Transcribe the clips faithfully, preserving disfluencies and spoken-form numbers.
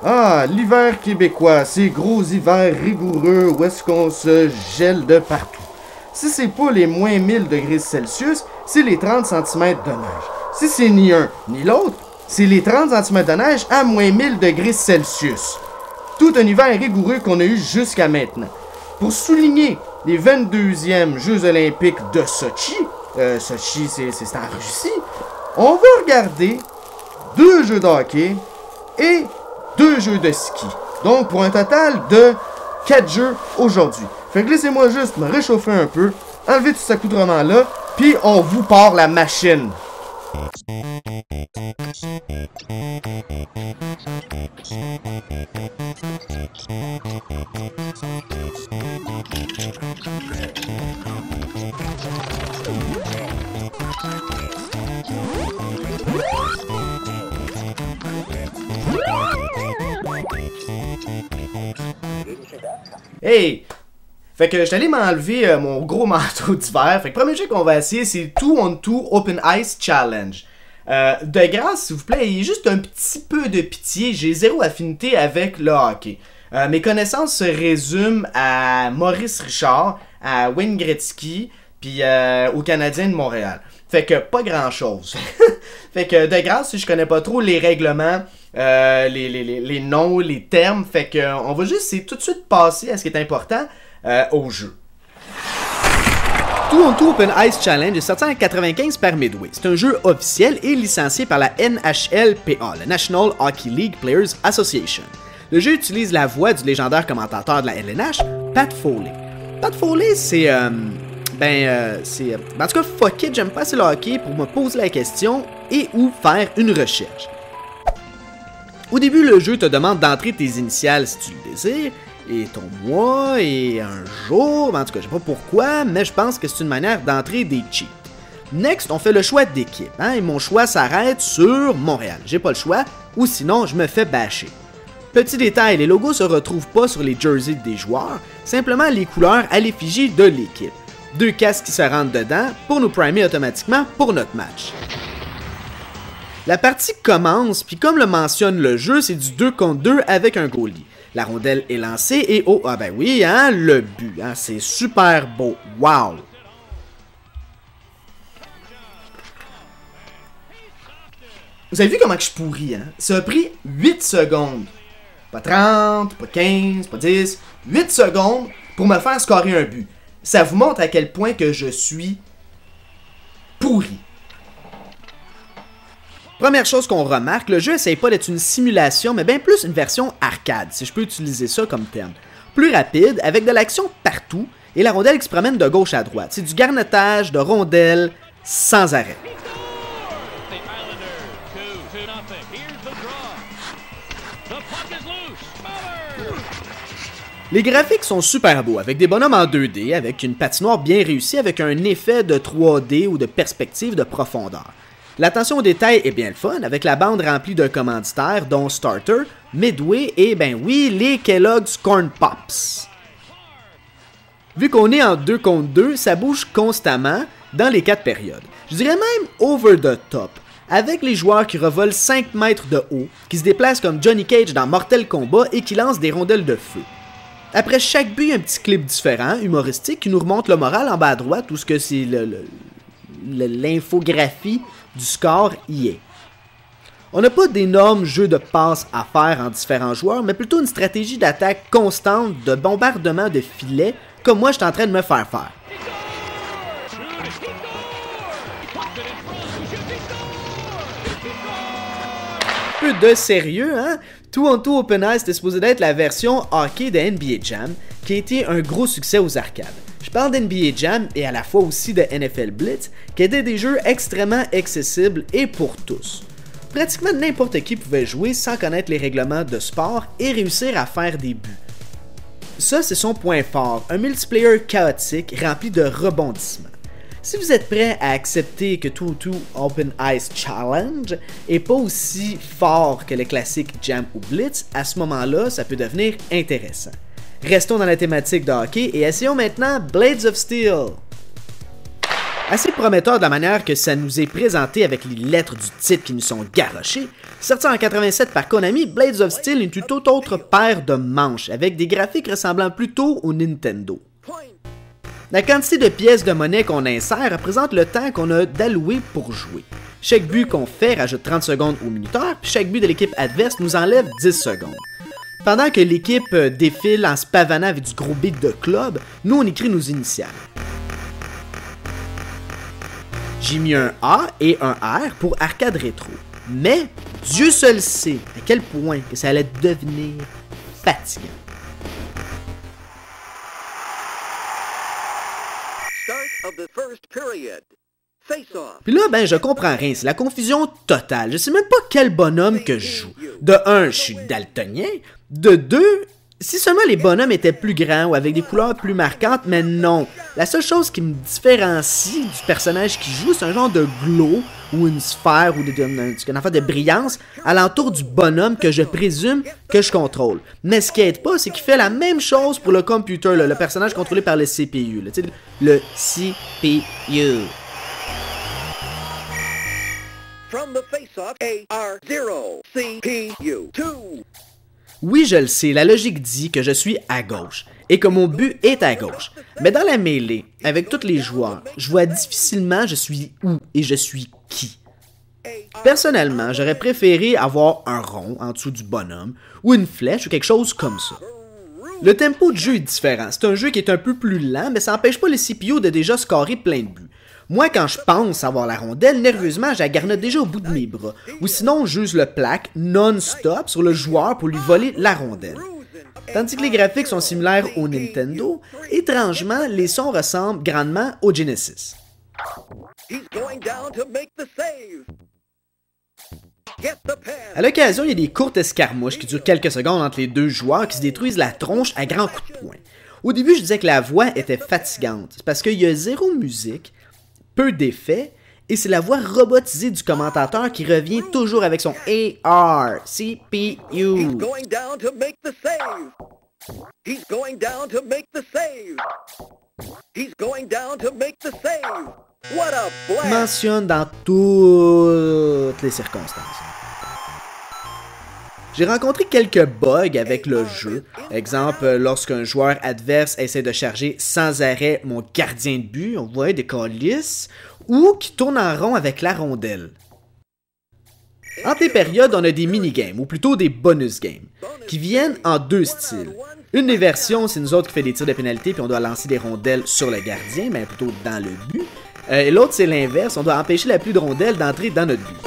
Ah, l'hiver québécois, ces gros hivers rigoureux où est-ce qu'on se gèle de partout. Si c'est pas les moins mille degrés Celsius, c'est les trente centimètres de neige. Si c'est ni un ni l'autre, c'est les trente centimètres de neige à moins mille degrés Celsius. Tout un hiver rigoureux qu'on a eu jusqu'à maintenant. Pour souligner les vingt-deuxièmes Jeux olympiques de Sochi, euh, Sochi c'est, c'est en Russie, on va regarder deux jeux de hockey et deux jeux de ski. Donc pour un total de quatre jeux aujourd'hui. Fait que laissez-moi juste me réchauffer un peu, enlever tout cet accoutrement-là, puis on vous part la machine. Hey! Fait que je suis allé m'enlever euh, mon gros manteau d'hiver. Fait que le premier jeu qu'on va essayer, c'est two on two Open Ice Challenge. Euh, de grâce, s'il vous plaît, ayez juste un petit peu de pitié. J'ai zéro affinité avec le hockey. Euh, mes connaissances se résument à Maurice Richard, à Wayne Gretzky, puis euh, aux Canadiens de Montréal. Fait que pas grand-chose. Fait que de grâce, si je connais pas trop les règlements, euh, les, les, les, les noms, les termes, fait que euh, on va juste essayer tout de suite passer à ce qui est important euh, au jeu. two on two Open Ice Challenge est sorti en quatre-vingt-quinze par Midway. C'est un jeu officiel et licencié par la N H L P A, la National Hockey League Players Association. Le jeu utilise la voix du légendaire commentateur de la L N H, Pat Foley. Pat Foley, c'est... Euh, ben, euh, c'est... Ben, en tout cas, fuck it, j'aime pas assez le hockey pour me poser la question et ou faire une recherche. Au début, le jeu te demande d'entrer tes initiales si tu le désires, et ton mois, et un jour, ben, en tout cas, je sais pas pourquoi, mais je pense que c'est une manière d'entrer des cheats. Next, on fait le choix d'équipe, hein, et mon choix s'arrête sur Montréal. J'ai pas le choix, ou sinon, je me fais bâcher. Petit détail, les logos se retrouvent pas sur les jerseys des joueurs, simplement les couleurs à l'effigie de l'équipe. Deux casques qui se rentrent dedans pour nous primer automatiquement pour notre match. La partie commence, puis comme le mentionne le jeu, c'est du deux contre deux avec un goalie. La rondelle est lancée et oh, ah ben oui, hein, le but, hein, c'est super beau, wow! Vous avez vu comment que je pourris, hein? Ça a pris huit secondes. Pas trente, pas quinze, pas dix, huit secondes pour me faire scorer un but. Ça vous montre à quel point que je suis pourri. Première chose qu'on remarque, le jeu essaye pas d'être une simulation, mais bien plus une version arcade, si je peux utiliser ça comme terme. Plus rapide, avec de l'action partout, et la rondelle qui se promène de gauche à droite. C'est du garnotage de rondelles sans arrêt. Les graphiques sont super beaux, avec des bonhommes en deux D, avec une patinoire bien réussie, avec un effet de trois D ou de perspective de profondeur. L'attention aux détails est bien le fun, avec la bande remplie de commanditaires, dont Starter, Midway et, ben oui, les Kellogg's Corn Pops. Vu qu'on est en deux contre deux, ça bouge constamment dans les quatre périodes. Je dirais même over the top, avec les joueurs qui revolent cinq mètres de haut, qui se déplacent comme Johnny Cage dans Mortal Kombat et qui lancent des rondelles de feu. Après chaque but, il y a un petit clip différent, humoristique, qui nous remonte le moral en bas à droite, où ce que c'est le, le, le, l'infographie du score y est. On n'a pas d'énormes jeux de passes à faire en différents joueurs, mais plutôt une stratégie d'attaque constante de bombardement de filets, comme moi je suis en train de me faire faire. Peu de sérieux, hein? two on two Open Ice était supposé d'être la version hockey de N B A Jam, qui a été un gros succès aux arcades. Je parle d'N B A Jam et à la fois aussi de N F L Blitz, qui étaient des jeux extrêmement accessibles et pour tous. Pratiquement n'importe qui pouvait jouer sans connaître les règlements de sport et réussir à faire des buts. Ça, c'est son point fort, un multiplayer chaotique rempli de rebondissements. Si vous êtes prêt à accepter que two on two Open Ice Challenge est pas aussi fort que le classique Jam ou Blitz, à ce moment-là, ça peut devenir intéressant. Restons dans la thématique de hockey et essayons maintenant Blades of Steel. Assez prometteur de la manière que ça nous est présenté avec les lettres du titre qui nous sont garochées, sorti en quatre-vingt-sept par Konami, Blades of Steel est une toute autre paire de manches, avec des graphiques ressemblant plutôt au Nintendo. La quantité de pièces de monnaie qu'on insère représente le temps qu'on a d'allouer pour jouer. Chaque but qu'on fait rajoute trente secondes au minuteur, puis chaque but de l'équipe adverse nous enlève dix secondes. Pendant que l'équipe défile en se pavanant avec du gros beat de club, nous on écrit nos initiales. J'ai mis un A et un R pour arcade rétro. Mais Dieu seul sait à quel point que ça allait devenir fatigant. Puis là, ben, je comprends rien, c'est la confusion totale. Je sais même pas quel bonhomme que je joue. De un, je suis daltonien. De deux, si seulement les bonhommes étaient plus grands ou avec des couleurs plus marquantes, mais non. La seule chose qui me différencie du personnage qui joue, c'est un genre de glow ou une sphère ou une affaire de brillance alentour du bonhomme que je présume que je contrôle. Mais ce qui aide pas, c'est qu'il fait la même chose pour le computer, là, le personnage contrôlé par le C P U. Là, le C P U. From the face-off, A R zéro C P U deux. Oui, je le sais, la logique dit que je suis à gauche et que mon but est à gauche. Mais dans la mêlée, avec tous les joueurs, je vois difficilement je suis où et je suis qui. Personnellement, j'aurais préféré avoir un rond en dessous du bonhomme ou une flèche ou quelque chose comme ça. Le tempo de jeu est différent. C'est un jeu qui est un peu plus lent, mais ça n'empêche pas le C P U de déjà scorer plein de buts. Moi, quand je pense avoir la rondelle, nerveusement, je la garnotte déjà au bout de mes bras. Ou sinon, j'use le plaque non-stop sur le joueur pour lui voler la rondelle. Tandis que les graphiques sont similaires au Nintendo, étrangement, les sons ressemblent grandement au Genesis. À l'occasion, il y a des courtes escarmouches qui durent quelques secondes entre les deux joueurs qui se détruisent la tronche à grands coups de poing. Au début, je disais que la voix était fatigante. C'est parce qu'il y a zéro musique, peu d'effets, et c'est la voix robotisée du commentateur qui revient toujours avec son A R, C P U. Mentionne dans toutes les circonstances. J'ai rencontré quelques bugs avec le jeu. Exemple, lorsqu'un joueur adverse essaie de charger sans arrêt mon gardien de but, on voit des calices, ou qui tourne en rond avec la rondelle. Entre les périodes, on a des minigames, ou plutôt des bonus games, qui viennent en deux styles. Une des versions, c'est nous autres qui fait des tirs de pénalité, puis on doit lancer des rondelles sur le gardien, mais plutôt dans le but. Euh, et l'autre, c'est l'inverse, on doit empêcher la pluie de rondelles d'entrer dans notre but.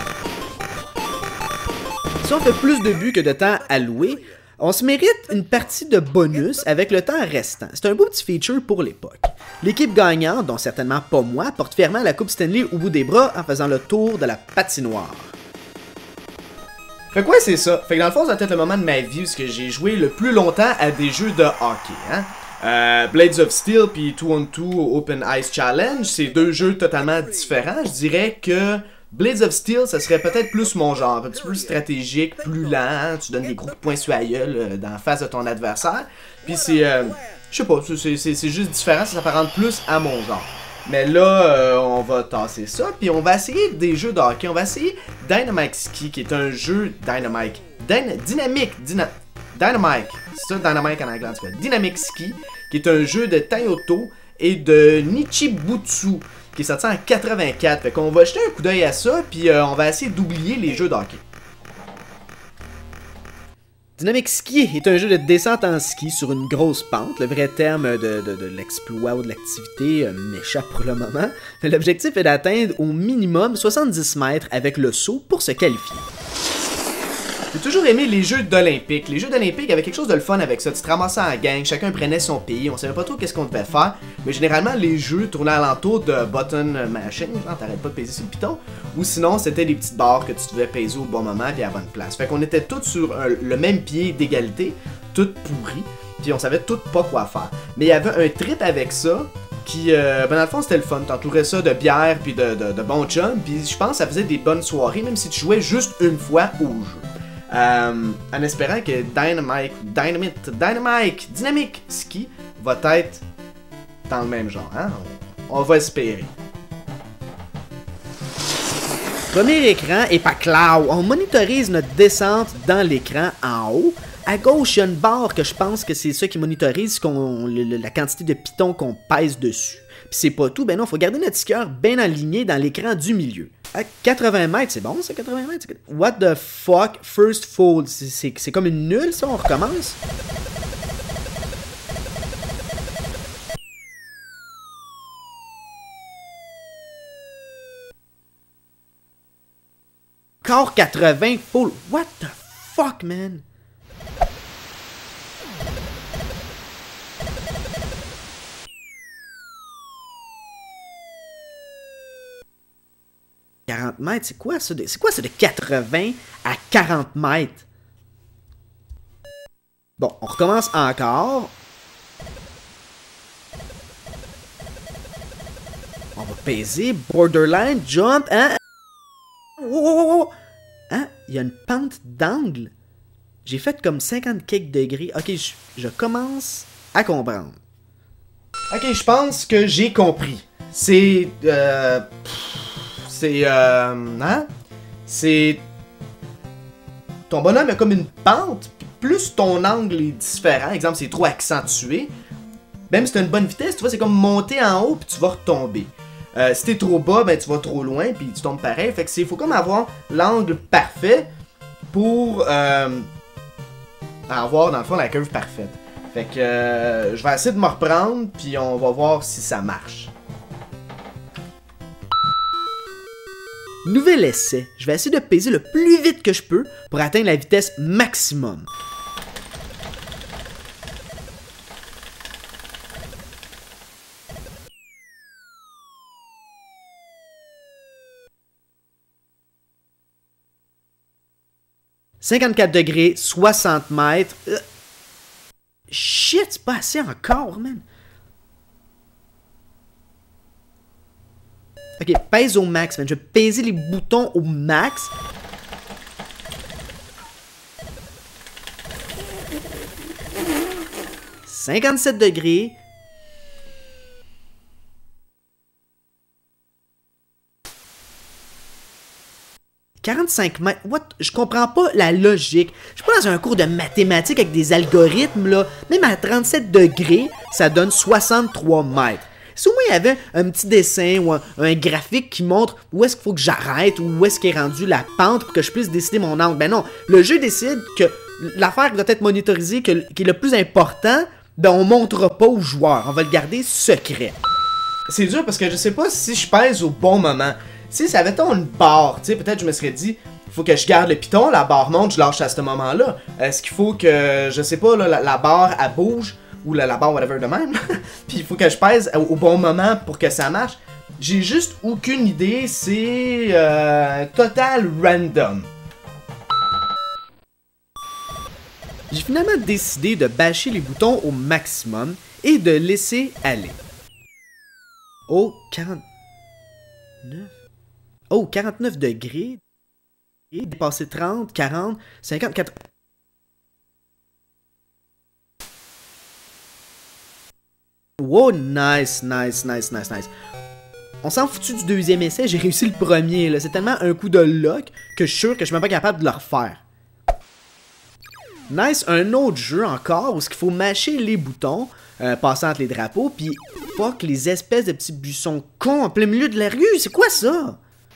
Si on fait plus de buts que de temps alloué, on se mérite une partie de bonus avec le temps restant. C'est un beau petit feature pour l'époque. L'équipe gagnante, dont certainement pas moi, porte fièrement la Coupe Stanley au bout des bras en faisant le tour de la patinoire. Fait quoi, c'est ça? Fait que dans le fond, c'est peut-être le moment de ma vie où j'ai joué le plus longtemps à des jeux de hockey, hein? Euh, Blades of Steel puis deux on deux Open Ice Challenge, c'est deux jeux totalement différents. Je dirais que Blades of Steel, ça serait peut-être plus mon genre, un petit peu plus stratégique, plus lent, hein? Tu donnes des gros points sur la gueule euh, dans la face de ton adversaire. Puis c'est, euh, je sais pas, c'est juste différent, ça s'apparente plus à mon genre. Mais là, euh, on va tasser ça, puis on va essayer des jeux de hockey. On va essayer Dynamite Ski, qui est un jeu Dynamite, Dyn dynamique, dyna Dynamite, c'est ça, Dynamite en anglais en tout cas. Dynamic Ski, qui est un jeu de Tayoto et de Nichibutsu, qui est sorti en quatre-vingt-quatre. Fait qu'on va jeter un coup d'œil à ça, puis euh, on va essayer d'oublier les jeux de hockey. Dynamic Ski est un jeu de descente en ski sur une grosse pente. Le vrai terme de, de, de l'exploit ou de l'activité euh, m'échappe pour le moment. L'objectif est d'atteindre au minimum soixante-dix mètres avec le saut pour se qualifier. J'ai toujours aimé les jeux d'Olympique. Les jeux d'Olympique avaient quelque chose de le fun avec ça. Tu te ramassais en gang, chacun prenait son pays, on savait pas trop qu'est-ce qu'on devait faire. Mais généralement, les jeux tournaient alentour de button mashing, genre t'arrêtes pas de peser sur le piton. Ou sinon, c'était des petites barres que tu devais peser au bon moment et à la bonne place. Fait qu'on était tous sur un, le même pied d'égalité, toutes pourris, puis on savait toutes pas quoi faire. Mais il y avait un trip avec ça. Qui, euh, ben dans le fond, c'était le fun. T'entourais ça de bière puis de, de, de bons chums. Puis je pense que ça faisait des bonnes soirées, même si tu jouais juste une fois au jeu. Euh, en espérant que Dynamite, Dynamite, Dynamite, Dynamic Ski va être dans le même genre. Hein? On, on va espérer. Premier écran et pas cloud. On monitorise notre descente dans l'écran en haut. À gauche, il y a une barre que je pense que c'est ça qui monitorise qu'on, le, le, la quantité de pitons qu'on pèse dessus. Puis c'est pas tout, ben non, il faut garder notre skieur bien aligné dans l'écran du milieu. À quatre-vingts mètres, c'est bon ça, quatre-vingts mètres? What the fuck, first fold, c'est comme une nulle ça, on recommence? Encore quatre-vingts fold, what the fuck, man? quarante mètres, c'est quoi ça? C'est quoi ça de quatre-vingts à quarante mètres? Bon, on recommence encore. On va peser. Borderline, jump, hein? Oh, oh, oh, oh. Hein? Il y a une pente d'angle. J'ai fait comme cinquante quelques degrés. Ok, je, je commence à comprendre. Ok, je pense que j'ai compris. C'est... Euh... C'est... Euh... Hein? C'est... Ton bonhomme a comme une pente, plus ton angle est différent. Exemple, c'est trop accentué. Même si t'as une bonne vitesse, tu vois, c'est comme monter en haut puis tu vas retomber. Euh, si t'es trop bas, ben tu vas trop loin puis tu tombes pareil. Fait que c'est... Faut comme avoir l'angle parfait pour... Euh... avoir, dans le fond, la curve parfaite. Fait que... Euh... Je vais essayer de me reprendre puis on va voir si ça marche. Nouvel essai. Je vais essayer de peser le plus vite que je peux pour atteindre la vitesse maximum. cinquante-quatre degrés, soixante mètres. Euh... Shit, c'est pas assez encore, man. Ok, pèse au max, man. Je vais peser les boutons au max. cinquante-sept degrés. quarante-cinq mètres. What? Je comprends pas la logique. Je suis pas dans un cours de mathématiques avec des algorithmes, là. Même à trente-sept degrés, ça donne soixante-trois mètres. Si au moins il y avait un petit dessin ou un, un graphique qui montre où est-ce qu'il faut que j'arrête ou où est-ce qu'est rendue la pente pour que je puisse décider mon angle. Ben non, le jeu décide que l'affaire qui doit être monitorisée, que, qui est le plus important, ben on montrera pas aux joueurs. On va le garder secret. C'est dur parce que je sais pas si je pèse au bon moment. Si ça avait tant une barre, tu sais, peut-être je me serais dit, il faut que je garde le piton, la barre monte, je lâche à ce moment-là. Est-ce qu'il faut que, je sais pas, là, la, la barre, elle bouge, ou la, la barre, whatever, de même, puis il faut que je pèse au, au bon moment pour que ça marche. J'ai juste aucune idée, c'est euh, total random. J'ai finalement décidé de bâcher les boutons au maximum et de laisser aller. Oh, quarante-neuf. Oh, quarante-neuf degrés. Et dépasser trente, quarante, cinquante, quatre... Wow, nice, nice, nice, nice, nice. On s'en foutu du deuxième essai, j'ai réussi le premier. C'est tellement un coup de luck que je suis sûr que je suis même pas capable de le refaire. Nice, un autre jeu encore où il faut mâcher les boutons, euh, passer entre les drapeaux, puis fuck les espèces de petits buissons cons en plein milieu de la rue, c'est quoi ça?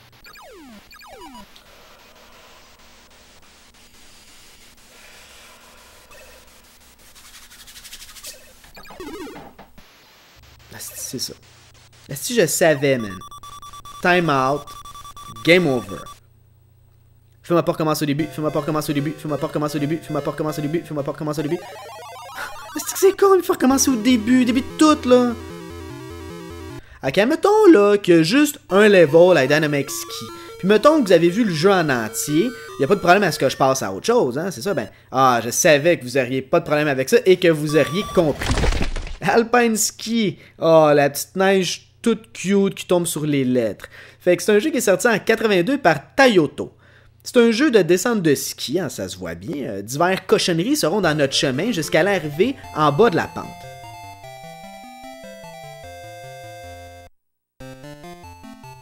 C'est ça. Si je savais, man. Time out. Game over. Fais-moi pas recommencer au début. Fais-moi pas recommencer au début. Fais-moi pas recommencer au début. Fais-moi pas recommencer au début. Fais-moi pas recommencer au début. Est-ce que c'est con, il faut recommencer au début. Début de tout, là. Ok, mettons, là, qu'il y a juste un level à Dynamic Ski. Puis mettons que vous avez vu le jeu en entier. Il n'y a pas de problème à ce que je passe à autre chose, hein. C'est ça, ben. Ah, je savais que vous auriez pas de problème avec ça et que vous auriez compris. Alpine Ski. Oh, la petite neige toute cute qui tombe sur les lettres. Fait que c'est un jeu qui est sorti en quatre-vingt-deux par Tayoto. C'est un jeu de descente de ski, hein, ça se voit bien. Euh, divers cochonneries seront dans notre chemin jusqu'à l'arrivée en bas de la pente.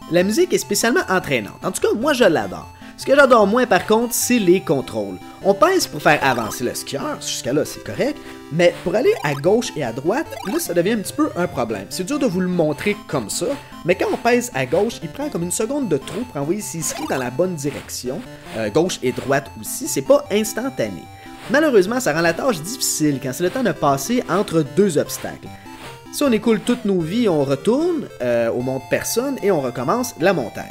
La musique est spécialement entraînante. En tout cas, moi je l'adore. Ce que j'adore moins par contre, c'est les contrôles. On pèse pour faire avancer le skieur, jusqu'à là c'est correct, mais pour aller à gauche et à droite, là ça devient un petit peu un problème. C'est dur de vous le montrer comme ça, mais quand on pèse à gauche, il prend comme une seconde de trop pour envoyer ses skis dans la bonne direction, euh, gauche et droite aussi, c'est pas instantané. Malheureusement, ça rend la tâche difficile quand c'est le temps de passer entre deux obstacles. Si on écoule toutes nos vies, on retourne euh, au monde personne et on recommence la montagne.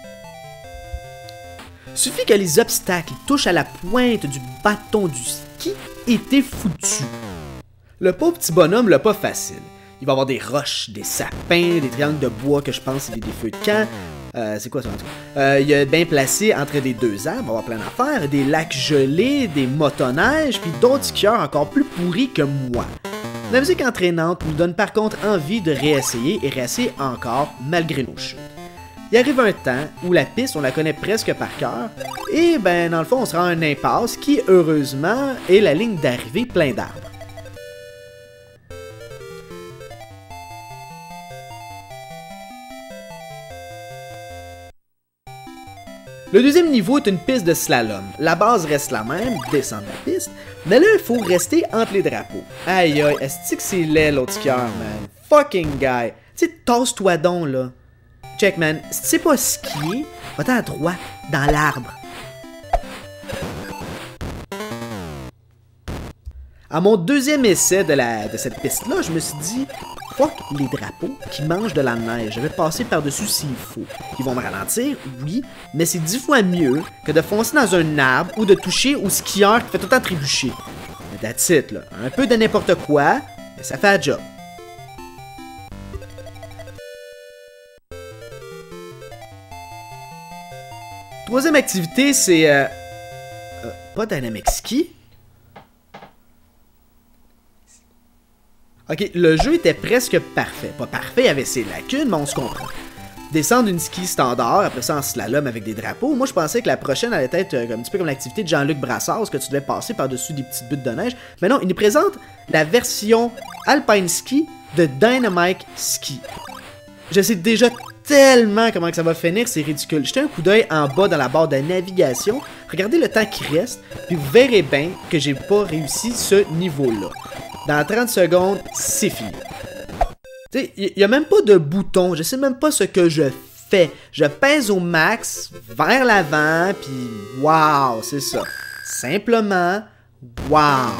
Suffit que les obstacles touchent à la pointe du bâton du ski et t'es foutu. Le pauvre petit bonhomme l'a pas facile. Il va avoir des roches, des sapins, des triangles de bois que je pense c'est des, des feux de camp. Euh, c'est quoi ça en tout cas? Euh, il est bien placé entre des deux arbres, il va avoir plein d'affaires, des lacs gelés, des motoneiges, puis d'autres skieurs encore plus pourris que moi. La musique entraînante nous donne par contre envie de réessayer et réessayer encore malgré nos chutes. Il arrive un temps où la piste, on la connaît presque par cœur, et ben dans le fond, on se rend à une impasse qui, heureusement, est la ligne d'arrivée plein d'arbres. Le deuxième niveau est une piste de slalom. La base reste la même, descendre la piste, mais là, il faut rester entre les drapeaux. Aïe aïe, est-ce que c'est laid l'autre skieur, man? Fucking guy! Tu sais, tasse-toi donc, là. Check, man, si tu sais pas skier, va-t'en à droite, dans l'arbre. À mon deuxième essai de, la, de cette piste-là, je me suis dit, fuck les drapeaux qui mangent de la neige, je vais passer par-dessus s'il faut. Ils vont me ralentir, oui, mais c'est dix fois mieux que de foncer dans un arbre ou de toucher au skieur qui fait tout le temps trébucher. Mais that's it, là. Un peu de n'importe quoi, mais ça fait la job. Troisième activité, c'est... Euh, euh, pas Dynamic Ski. Ok, le jeu était presque parfait. Pas parfait, il avait ses lacunes, mais on se comprend. Descendre une ski standard, après ça en slalom avec des drapeaux. Moi, je pensais que la prochaine allait être euh, un petit peu comme l'activité de Jean-Luc Brassard, que tu devais passer par-dessus des petites buttes de neige. Mais non, il nous présente la version Alpine Ski de Dynamic Ski. Je sais déjà tellement comment que ça va finir, c'est ridicule. Jetez un coup d'œil en bas dans la barre de navigation, regardez le temps qui reste, puis vous verrez bien que j'ai pas réussi ce niveau-là. Dans trente secondes, c'est fini. Tu sais, il n'y a même pas de bouton, je sais même pas ce que je fais. Je pèse au max, vers l'avant, puis waouh, c'est ça. Simplement, waouh.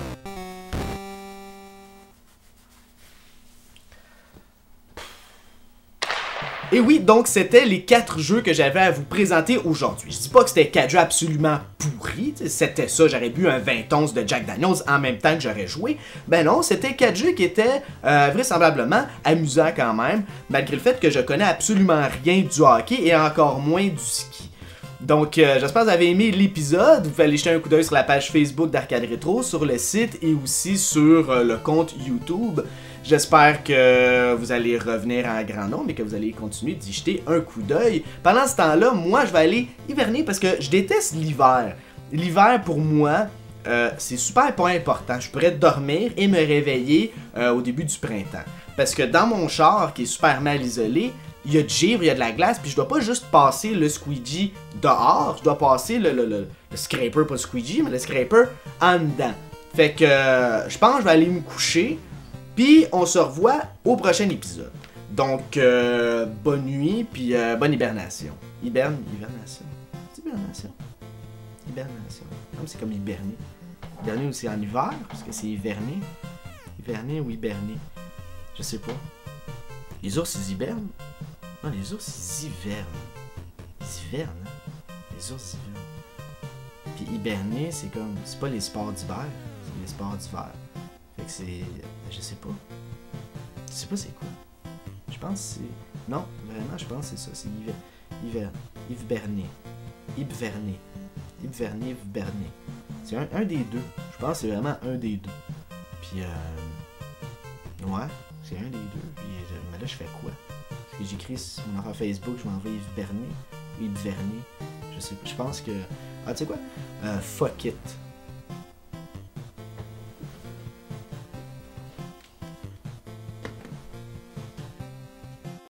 Et oui, donc c'était les quatre jeux que j'avais à vous présenter aujourd'hui. Je dis pas que c'était quatre jeux absolument pourris, c'était ça, j'aurais bu un vingt onces de Jack Daniels en même temps que j'aurais joué. Ben non, c'était quatre jeux qui étaient euh, vraisemblablement amusants quand même, malgré le fait que je connais absolument rien du hockey et encore moins du ski. Donc, euh, j'espère que vous avez aimé l'épisode. Vous pouvez aller jeter un coup d'œil sur la page Facebook d'Arcade Rétro, sur le site et aussi sur euh, le compte YouTube. J'espère que vous allez revenir en grand nombre et que vous allez continuer d'y jeter un coup d'œil. Pendant ce temps-là, moi, je vais aller hiverner parce que je déteste l'hiver. L'hiver, pour moi, euh, c'est super pas important. Je pourrais dormir et me réveiller euh, au début du printemps. Parce que dans mon char, qui est super mal isolé, il y a du givre, il y a de la glace, puis je dois pas juste passer le squeegee dehors, je dois passer le, le, le, le scraper, pas le squeegee, mais le scraper en dedans. Fait que euh, je pense que je vais aller me coucher. Puis on se revoit au prochain épisode. Donc, euh, bonne nuit, puis euh, bonne hibernation. Hiberne, hibernation. C'est hibernation. Hibernation. Non, c'est comme hiberner. Hiberner aussi en hiver, parce que c'est hiverner. Hiverner ou hiberner. Je sais pas. Les ours, ils hibernent? Non, les ours, ils hivernent. Ils hivernent, hein? Les ours hivernent. Puis hiberner, c'est comme... C'est pas les sports d'hiver, c'est les sports d'hiver. Fait que c'est... Je sais pas. Je sais pas c'est quoi. Je pense que c'est... Non, vraiment, je pense que c'est ça. C'est hiver... Hiver... Hiverner. Hiberner. Hiberner, hiberner. C'est un, un des deux. Je pense que c'est vraiment un des deux. Puis euh... Ouais, c'est un des deux. Puis euh, mais là, je fais quoi? Parce que j'écris sur mon affaire Facebook, je m'en vais hiberner. Hiberner. Je sais pas. Je pense que... Ah, tu sais quoi? Euh, fuck it.